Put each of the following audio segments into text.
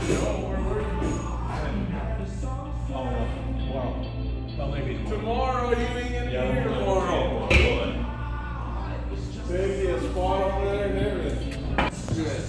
Well, maybe Tomorrow, you ain't gonna be here tomorrow. Save you a spot over there and everything. Good.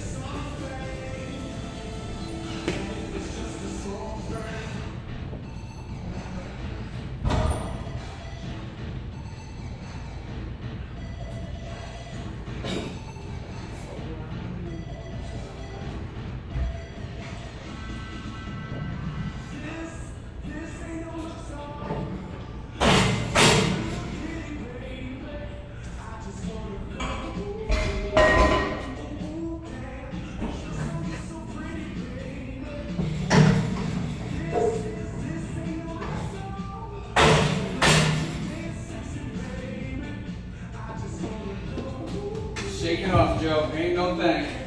Shake it off, Joe. Ain't no thing.